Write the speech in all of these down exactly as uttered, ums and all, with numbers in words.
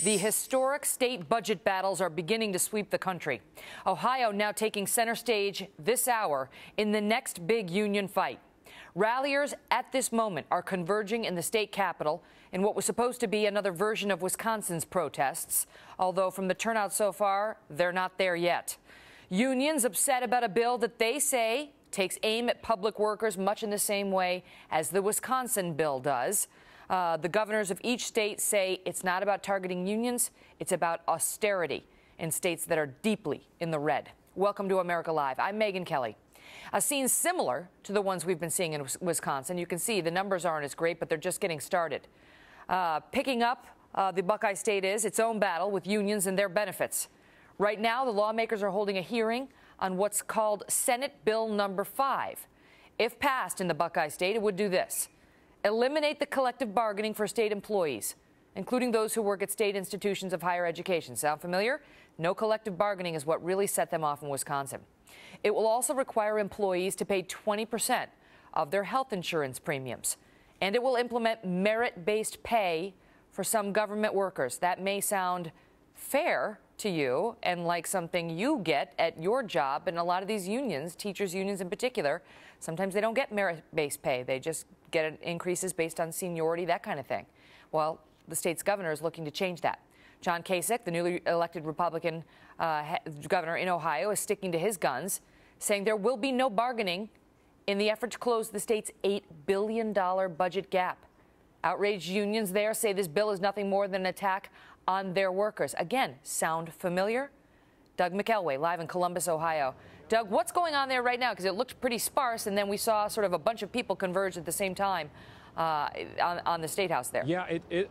The historic state budget battles are beginning to sweep the country. Ohio now taking center stage this hour in the next big union fight. Ralliers at this moment are converging in the state capitol in what was supposed to be another version of Wisconsin's protests, although from the turnout so far, they're not there yet. Unions upset about a bill that they say takes aim at public workers much in the same way as the Wisconsin bill does. Uh, the governors of each state say it's not about targeting unions, it's about austerity in states that are deeply in the red. Welcome to America Live. I'm Megyn Kelly. A scene similar to the ones we've been seeing in Wisconsin. You can see the numbers aren't as great, but they're just getting started. Uh, picking up uh, the Buckeye State is its own battle with unions and their benefits. Right now, the lawmakers are holding a hearing on what's called Senate Bill number five. If passed in the Buckeye State, it would do this: eliminate the collective bargaining for state employees, including those who work at state institutions of higher education. Sound familiar? No collective bargaining is what really set them off in Wisconsin. It will also require employees to pay twenty percent of their health insurance premiums. And it will implement merit-based pay for some government workers. That may sound fair to you and like something you get at your job. And a lot of these unions, teachers unions in particular, sometimes they don't get merit-based pay. They just get increases based on seniority, that kind of thing. Well, the state's governor is looking to change that. John Kasich, the newly elected Republican uh, governor in Ohio, is sticking to his guns, saying there will be no bargaining in the effort to close the state's eight billion dollars budget gap. Outraged unions there say this bill is nothing more than an attack on their workers. Again, sound familiar? Doug McElway, live in Columbus, Ohio. Doug, what's going on there right now? Because it looked pretty sparse, and then we saw sort of a bunch of people converge at the same time uh, on, on the State House there. Yeah, it, it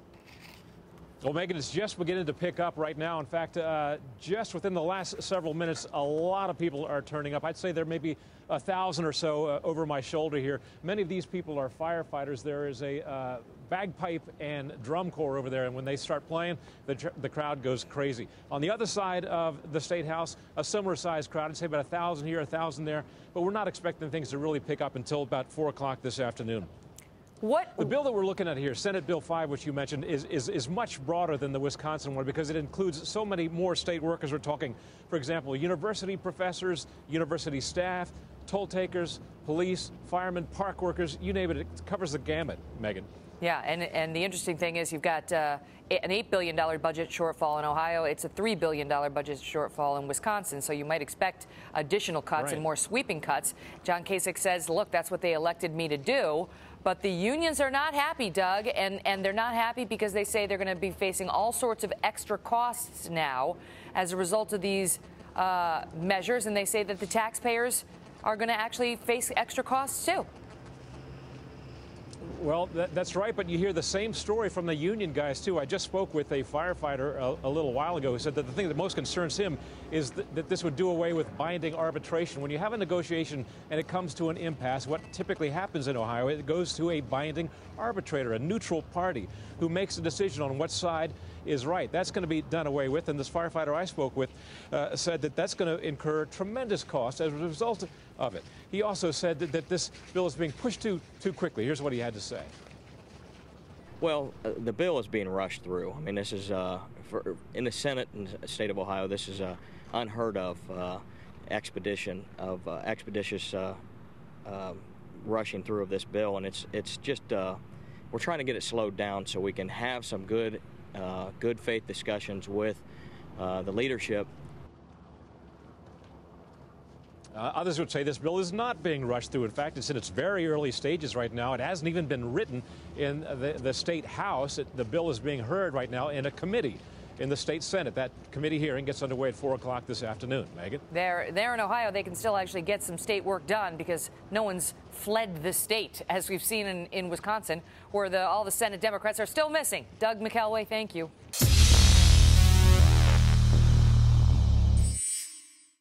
well, Megyn, it's just beginning to pick up right now. In fact, uh, just within the last several minutes, a lot of people are turning up. I'd say there may be a thousand or so uh, over my shoulder here. Many of these people are firefighters. There is a uh, bagpipe and drum corps over there, and when they start playing, the, tr the crowd goes crazy. On the other side of the State House, a similar sized crowd. I'd say about a thousand here, a thousand there, but we're not expecting things to really pick up until about four o'clock this afternoon. What? The bill that we're looking at here, Senate Bill five, which you mentioned, is, is, is much broader than the Wisconsin one because it includes so many more state workers. We're talking, for example, university professors, university staff, toll takers, police, firemen, park workers, you name it. It covers the gamut, Megyn. Yeah, and, and the interesting thing is you've got uh, an eight billion dollars budget shortfall in Ohio. It's a three billion dollars budget shortfall in Wisconsin, so you might expect additional cuts right. and more sweeping cuts. John Kasich says, look, that's what they elected me to do. But the unions are not happy, Doug, and, and they're not happy because they say they're going to be facing all sorts of extra costs now as a result of these uh, measures, and they say that the taxpayers are going to actually face extra costs, too. Well, that, that's right, but you hear the same story from the union guys, too. I just spoke with a firefighter a, a little while ago who said that the thing that most concerns him is th that this would do away with binding arbitration. When you have a negotiation and it comes to an impasse, what typically happens in Ohio, it goes to a binding arbitrator, a neutral party, who makes a decision on what side is right. That's going to be done away with, and this firefighter I spoke with uh, said that that's going to incur tremendous costs as a result of it. He also said that, that this bill is being pushed too, too quickly. Here's what he had to say. Well, uh, the bill is being rushed through. I mean, this is, uh, for, in the Senate in the state of Ohio, this is a unheard of uh, expedition of uh, expeditious uh, uh, rushing through of this bill, and it's it's just uh, we're trying to get it slowed down so we can have some good uh, good faith discussions with uh, the leadership. Uh, others would say this bill is not being rushed through. In fact, it's in its very early stages right now. It hasn't even been written in the, the state House. It, the bill is being heard right now in a committee in the state Senate. That committee hearing gets underway at four o'clock this afternoon. Megyn? There, there in Ohio, they can still actually get some state work done because no one's fled the state, as we've seen in, in Wisconsin, where the, all the Senate Democrats are still missing. Doug McElway, thank you.